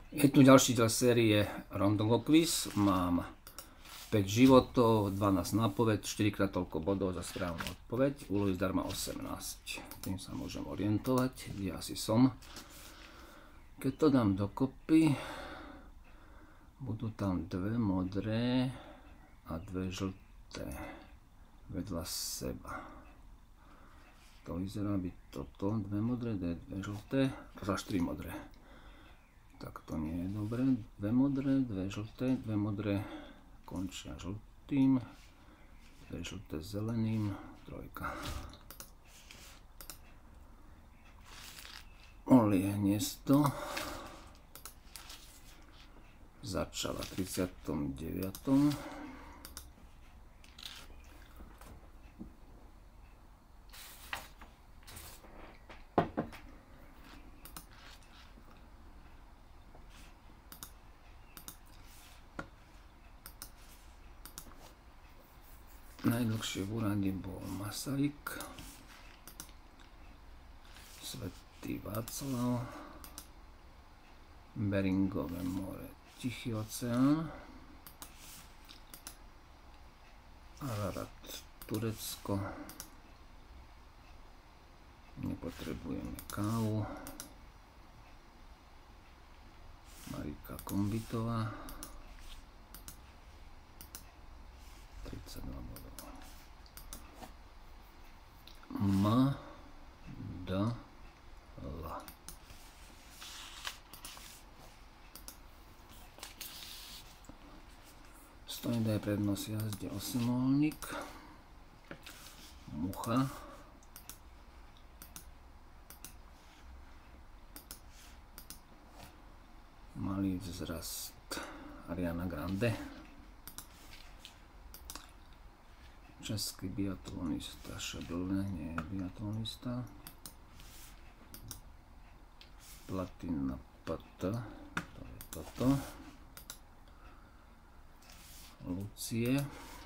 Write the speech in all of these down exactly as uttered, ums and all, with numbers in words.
Je tu ďalší diel série Rondongo Quiz. Mám päť životov, dvanásť nápoved, štyri krát toľko bodov za správnu odpoveď. Úlohy zdarma osemnásť. Tým sa môžem orientovať, kde asi som. Keď to dám dokopy, budú tam dve modré a dve žlté vedľa seba. To vyzerá byť toto, dve modré, dve žlté, to za štyri modré. Tak to nie je dobré. Dve modré, dve žlté, dve modré končia žltým, dve žlté zeleným, trojka. Olie hniezdo začala tridsiatom deviatom Najdlhšie v úrade bol Masaryk, Svätý Václav, Beringové more, Tichý oceán, Ararat, Turecko, nepotrebujeme kávu, Marika Kombitová, tridsaťdva bodov. M, D, L. Stojí daje prednosť jazde osemholník, Mucha, malý vzrast Ariana Grande, český biatlonista Šeblne, nie je biatlonista, Platina P T, to je toto, Lucie,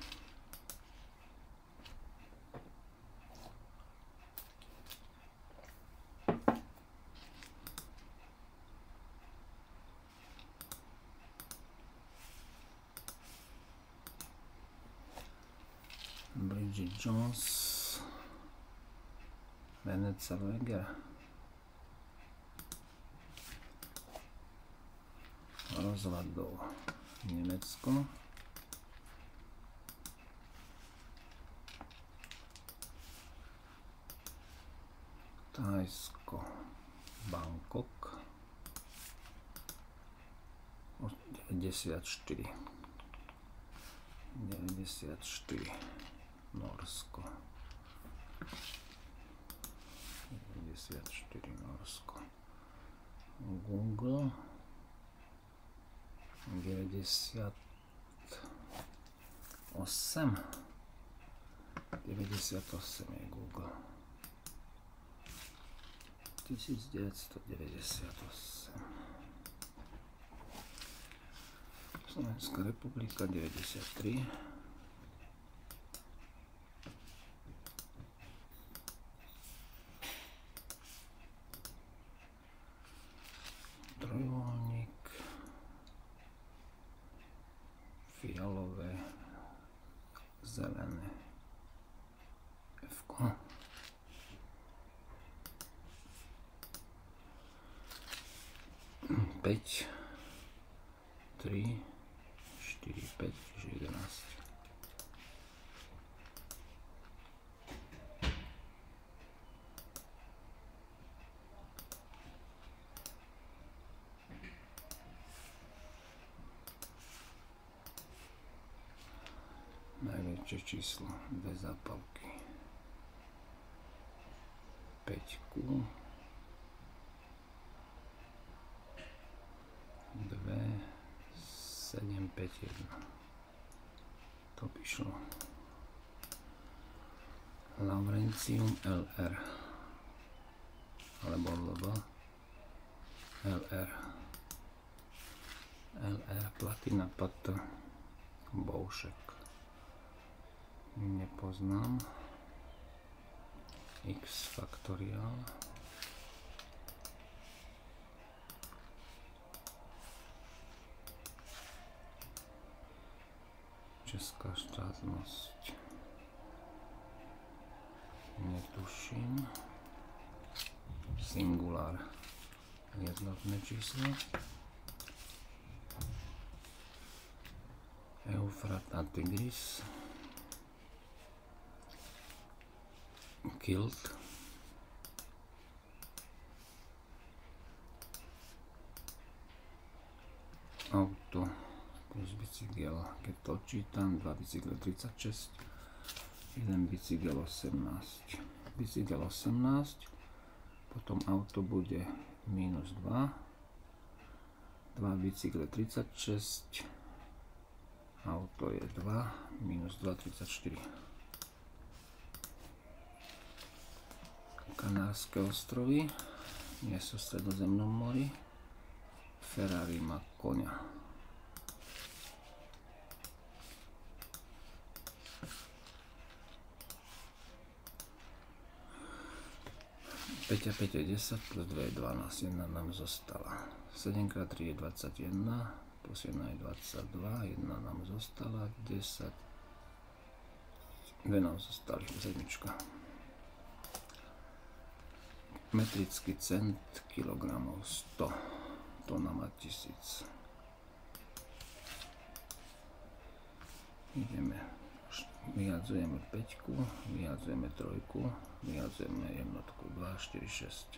Bridget Jones, Renée Zellweger, Rozvadov, Nemecko, Thajsko, Bangkok, deväťdesiatštyri, deväťdesiatštyri, Norsko, deväťdesiatštyri, Norsko, Google, deväťdesiatosem, deväťdesiatosem je Google, tisícdeväťstodeväťdesiatosem, Slovenská republika, deväťdesiattri, trojuholník, fialové, zelené, F-ko, päť, tri, štyri, päť, jedenásť. Najväčšie číslo, dve zápalky, päťku, dve, sedem, päť, jeden. To by šlo. Laurencium L R alebo L B L R L R, Platina P T, Boušek, nepoznám, X faktoriál, Česká štátnosť. Netuším. Singulár. Jednotné číslo. Eufrat a Tigris. Kilt. Auto plus bicykel, keď to čítam, dva bicykle tridsaťšesť, jeden bicykel osemnásť. Bicykel osemnásť, potom auto bude minus dva, dva bicykle tridsaťšesť, auto je dva, minus dva, tridsaťštyri. Kanárske ostrovy, nie sú v Stredozemnom mori. Ferrari má koňa. päť a päť je desať, plus dva je dvanásť, jedna nám zostala. sedem krát tri je dvadsaťjeden, plus jedna je dvadsaťdva, jedna nám zostala, desať, dve nám zostali, sedmička. Metrický cent, kilogramov sto, tona má tisíc. Ideme, vyhadzujeme päťku, vyhadzujeme trojku, vyhadzujeme jednotku, dva, štyri, šesť.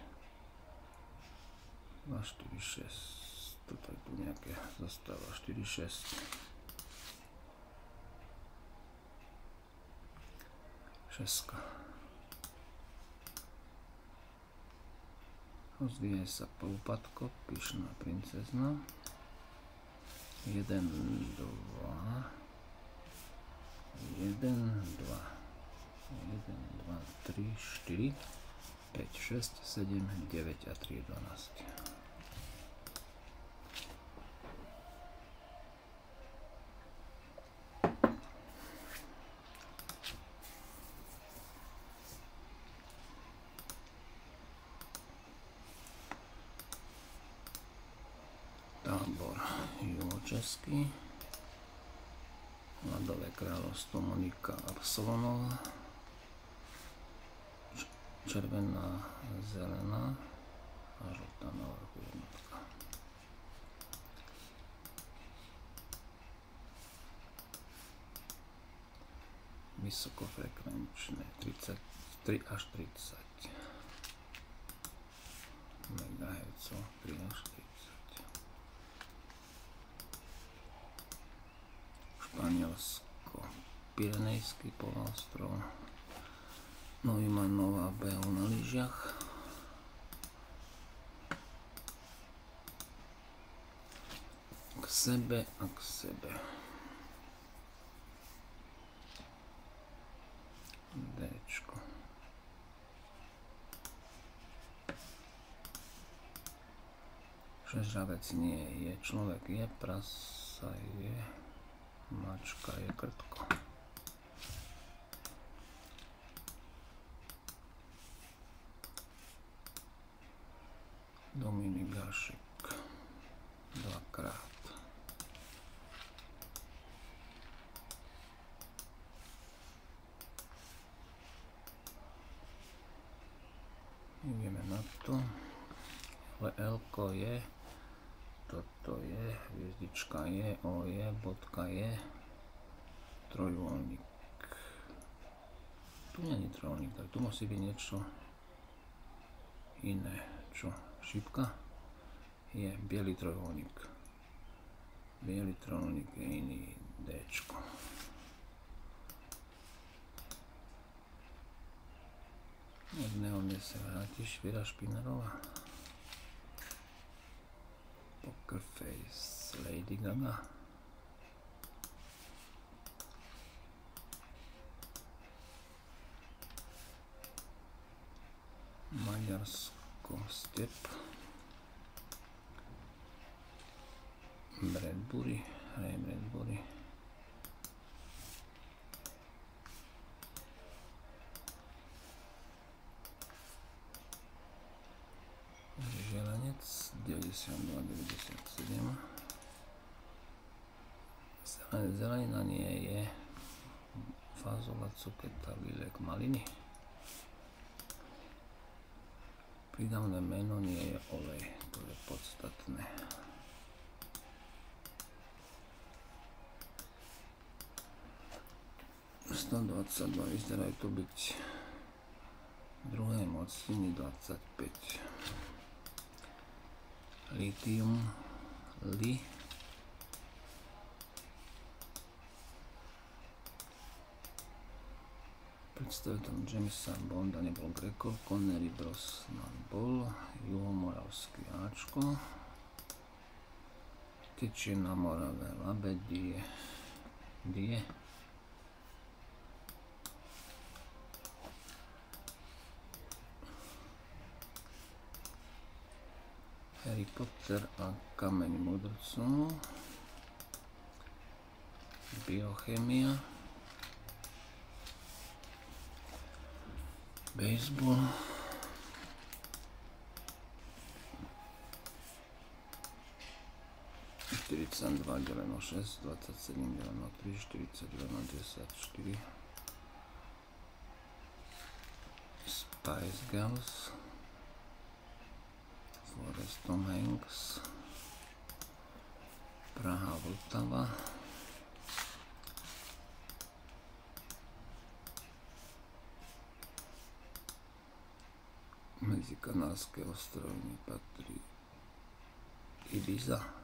dva, štyri, šesť, toto je tu nejaké, zostáva štyri, šesť. Šestka. Rozvíja sa polúpadko, pyšná princezna. jeden, dva, jeden, dva, jeden, dva, tri, štyri, päť, šesť, sedem, deväť a tri je dvanásť. Tábor juhočeský, ľadové kráľovstvo Monika Arslonova, červená, zelená a žltá na vrchu jednotka. Vysokofrekvenčné tridsaťtri až tridsať megahertzov, tri až tridsať. Španielsko, Pyrenejský poloostrov, Neumann Nová behu na lyžiach, k sebe a k sebe. Dčko. Šežravec nie je, človek je, prasa je, mačka je, krtko. Dominik Gašek dvakrát. Ideme na to. L-ko je, toto je, hviezdička je, O je, bodka je, trojuholník. Tu nie je trojuholník, tak tu musí byť niečo iné. Čo? Šipka? Je biely trojuholník. Biely trojuholník je iný, Dčko. Jedného mne sa vráti Švira Špinerová. Poker Face, Lady Gaga. Maďarsko, Step. Bradbury, Ray Bradbury. Želanec, deväťdesiatdva deväťdesiatsedem. Zelenina nie je. Fazola, cuketa, lílek, maliny. Prídavné meno nie je olej, to je podstatné. stodvadsaťdva, vyzerajú to byť druhé mocniny dvadsaťpäť. Litium, li. Predstaviteľom Jamesa Bonda nebol Greco, Connery Brosnan bol, Juhomoravský Ačko. Tečie na Morave, Labe, Die, Die. Harry Potter a Kameň mudrcov. Biochemia. Baseball. štyridsaťdva deleno šesť, dvadsaťsedem deleno tri, štyridsať deleno desať, štyri. Spice Girls. Flores Tom Hanks. Praha Vltava. Medzi Kanárske ostrovy patrí Ibiza.